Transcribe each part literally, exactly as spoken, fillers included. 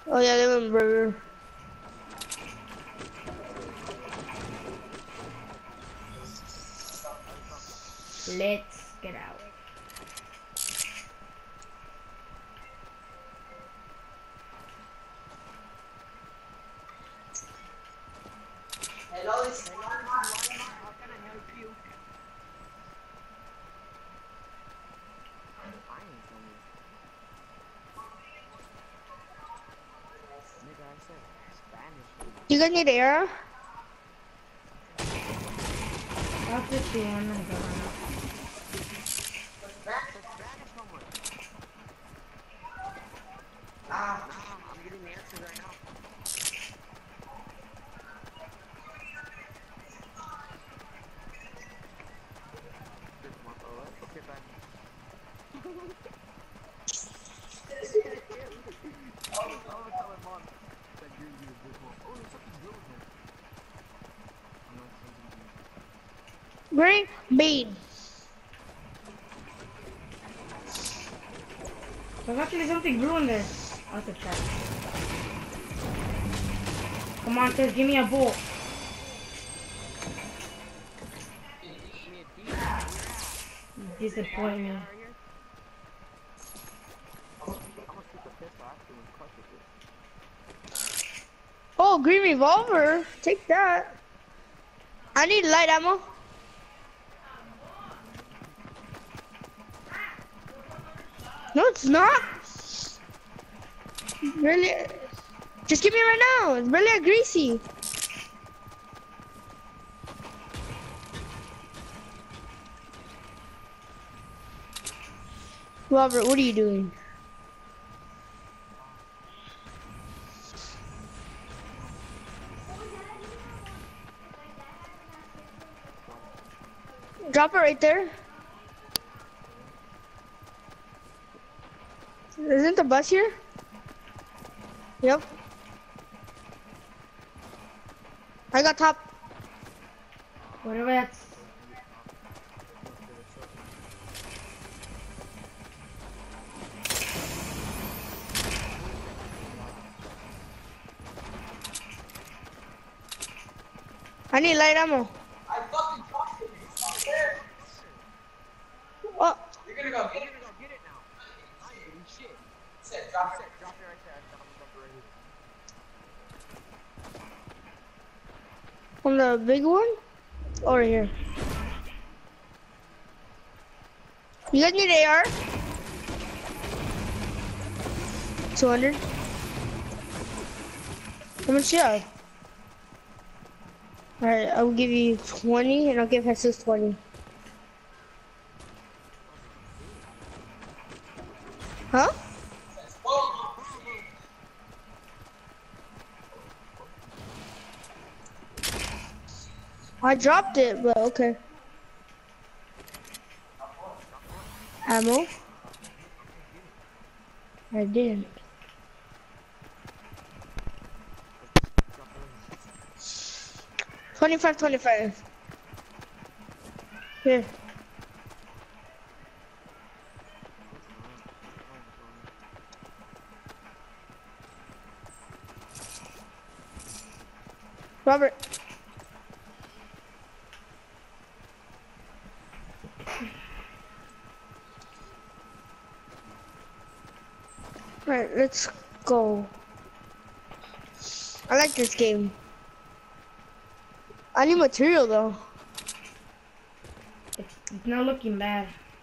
Oh yeah, they went burger. Let's get out. Hello, this is Walmart. How can I help you? I'm fine, Tony. Nigga, I said Spanish. You guys need air? I'll just do one and go on. Spanish homework. Ah, nah, I'm getting the answers right now. This one, oh, okay, bye. Oh, I'm gonna tell my mom that you're you this one. Oh, there's something blue in here. I'm not something blue. Green bean. There's actually something blue in there. I'll have to check. Come on, Tess, give me a bolt. Give me a D. Where at? You disappoint me. Right here. I'm gonna shoot the pistol after we crush with it. Oh, green revolver. Take that. I need light ammo. No, it's not. Really? Just give me it right now. It's really greasy. Robert, what are you doing? Drop it right there. Isn't the bus here? Yep. I got top. Whatever that's. I need light ammo. I fucking dropped it. It's not there. Oh, You're gonna go get it. You're gonna go get it now. I ain't getting shit. Said drop it. Drop it right there. I'm gonna drop it right here. on the big one? Or here? You guys need A R? two hundred. How much you have? Alright, I'll give you twenty and I'll give Jesus twenty. Huh? I dropped it, but okay. Ammo? I didn't. twenty-five, twenty-five. Here. Robert. Alright, let's go. I like this game. I need material though. It's, it's not looking bad.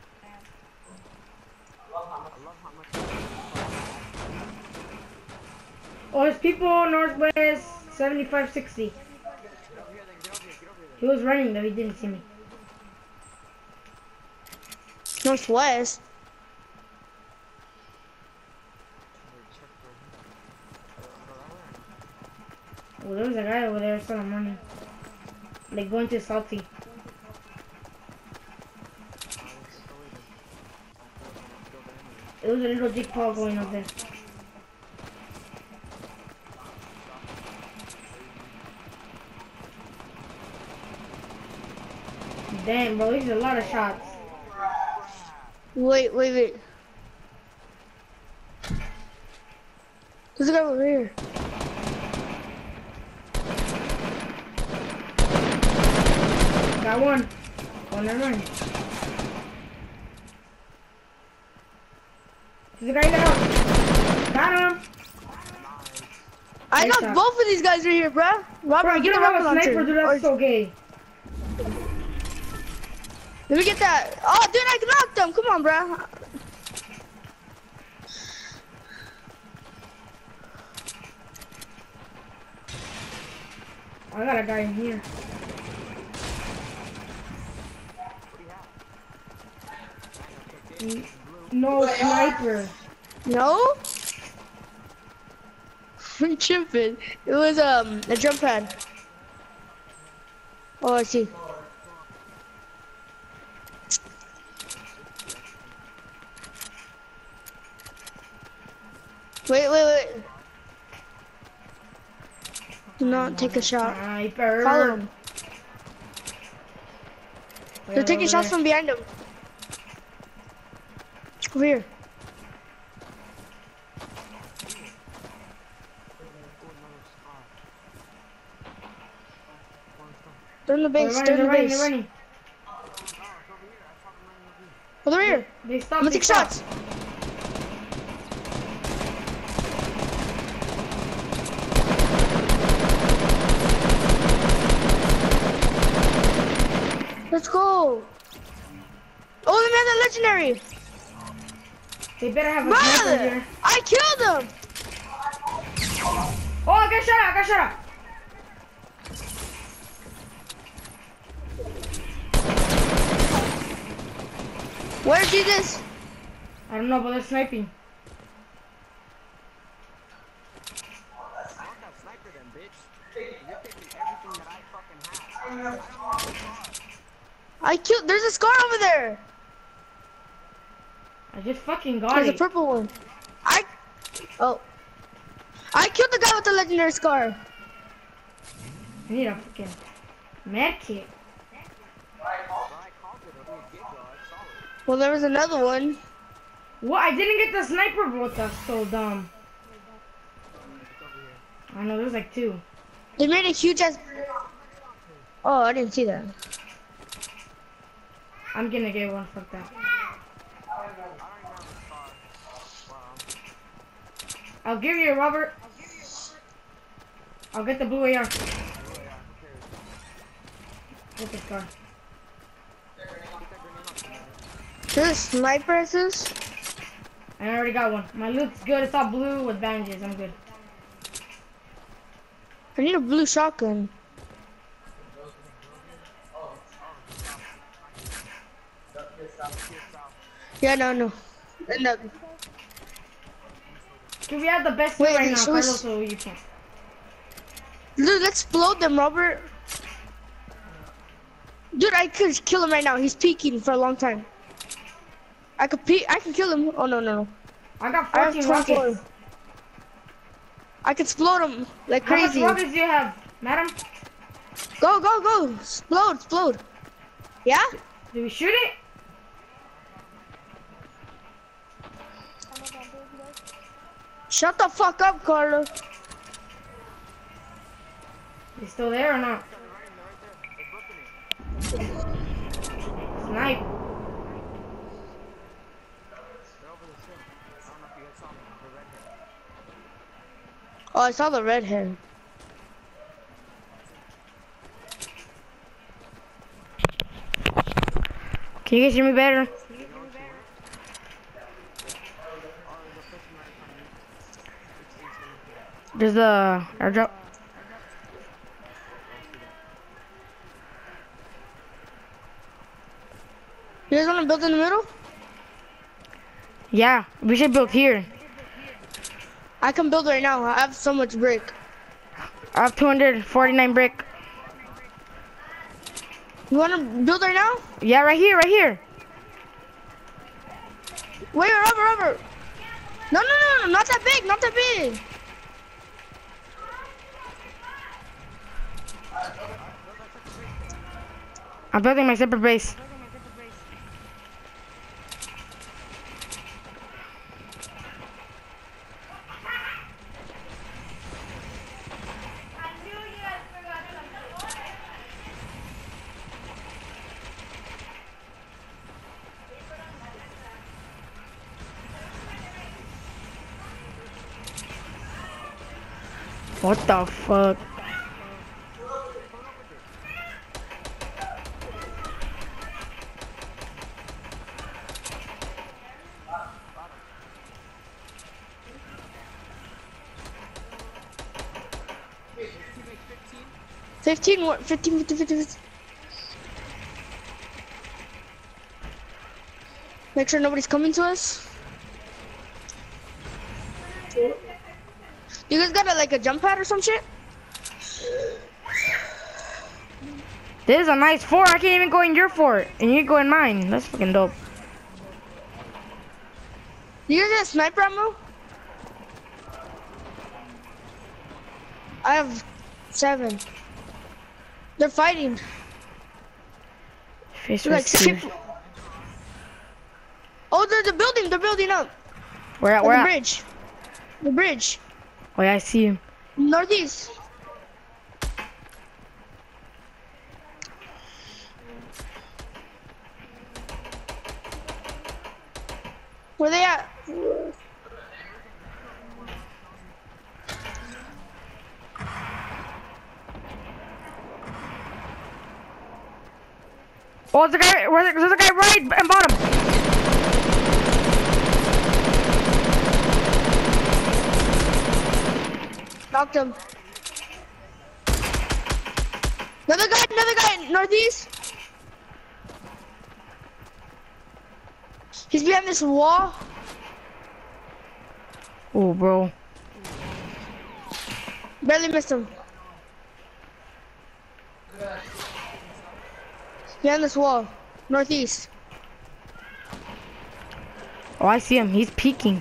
Oh, there's people northwest seventy-five sixty. He was running though, he didn't see me. Northwest. Oh, there was a guy over there selling money. Like going to Salty. It was a little Jake Paul going up there. Damn, bro, these are a lot of shots. Wait, wait, wait. There's a guy over here. Got one. Oh, never mind. There's a guy down. Got him. I Nice knocked shot. both of these guys right here, bruh. Robert, Bro, get you the don't rocket have a launcher. sniper, dude. That's Or- so gay. Let me get that. Oh, dude, I knocked him. Come on, bruh. I got a guy in here. N- No sniper. No? I'm tripping. It was um a jump pad. Oh, I see. Wait, wait, wait. Do not take a shot. Sniper. Follow him. They're Wait, taking over shots there. from behind him. Over here. They're in the They're base. running, They're in they're the running, base. they're running. Oh, they're here. They I'm stopped. gonna they take stopped. shots. Let's go. Oh, the man, the legendary. They better have a sniper Brother, here. I killed him. Oh, I got shot at, I got shot at. Where's Jesus? I don't know, but they're sniping. I want that sniper then, bitch. You're taking everything that I fucking have. I don't want to talk. I killed. There's a scar over there. I just fucking got There's a it. purple one. I. Oh. I killed the guy with the legendary scar. I need a fucking med kit. Well, I called it a good gig, though. It's solid. Well, there was another one. What? I didn't get the sniper, bro. That's so dumb. It's over here. I know, there's like two. They made a huge ass. Oh, I didn't see that. I'm gonna get one. Fuck that. I don't even have a scar. Wow. I'll give you, Robert. I'll get the blue A R. Oh, yeah, who cares? Get the car. Get that grenade off the man. There's a sniper assist. I already got one. My loot's good. It's all blue with bandages. I'm good. I need a blue shotgun. Yeah, no, no. And the, Dude, we have the best Wait, loot right now, so it's- Carlos, so you can't. dude, let's explode them, Robert. Dude, I could kill him right now. He's peeking for a long time. I could peek. I can kill him. Oh no, no, no. I got I have fourteen twenty-four. rockets. I could explode him like How much crazy. rockets do you have, madam? Go, go, go! Explode, explode. Yeah? Do we shoot it? Shut the fuck up, Carlos. You still there or not? They're right there. They're booking it. Snipe. They're over the ship. I don't know if you guys saw them. They're right here. Oh, I saw the red hair. Can you guys hear me better? You know what you want? Oh, there's a person right in front of me. It's instant. There's the airdrop. You guys want to build in the middle? Yeah, we should build here. I can build right now. I have so much brick. I have two hundred forty-nine brick. You want to build right now? Yeah, right here, right here. Wait, Robert, Robert. No, no, no, no, not that big, not that big. I'm building my separate base. What the fuck? fifteen, what? fifteen, fifteen, fifteen, fifteen. Make sure nobody's coming to us. You guys got a, like a jump pad or some shit? This is a nice fort. I can't even go in your fort, and you go in mine. That's fucking dope. You guys got sniper ammo? I have seven. They're fighting. Face They're like rescue. ship- Oh, they're the building. They're building up. Where at? On Where the at? bridge. The bridge. Oh yeah, I see him. Northeast. Where they at? Oh, there's a guy. Where's there's a guy right and bottom. Knocked him. Another guy, another guy, northeast. He's behind this wall. Oh, bro. Barely missed him. Behind this wall, northeast. Oh, I see him. He's peeking.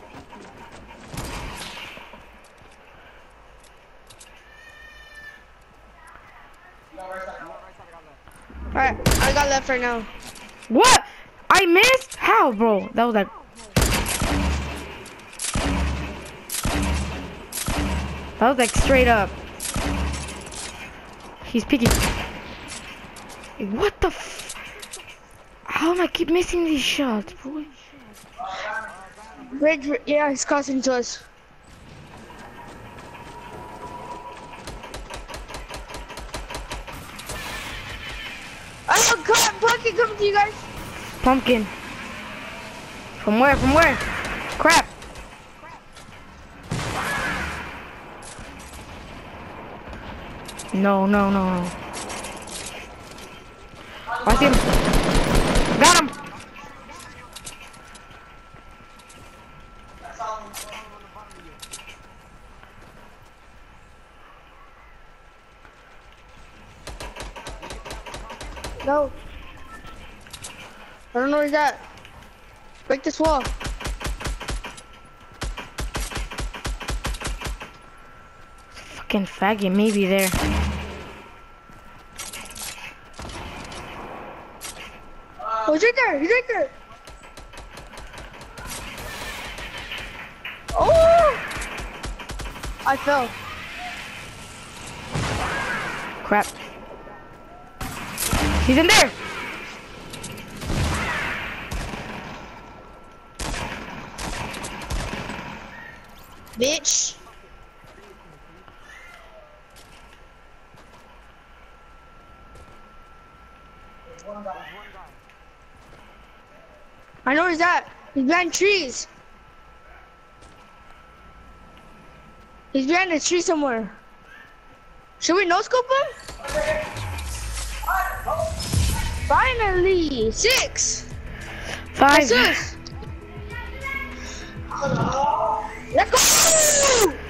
Alright, I got left right now. What? I missed? How, bro? That was like. That was like straight up. He's peeking. What the f? How am I keep missing these shots, boy? Bridge, yeah, he's crossing to us. Oh, come, Pumpkin coming to you guys. Pumpkin. From where? From where? Crap. No, no, no, no. I see him. Got him. No. I don't know where he's at. Break this wall. Fucking faggot, maybe there. Oh, he's right there. He's right there. Oh! I fell. Crap. He's in there. Bitch. I know where he's at. He's behind trees. He's behind a tree somewhere. Should we no scope him? Finally, six. Five. Let's go.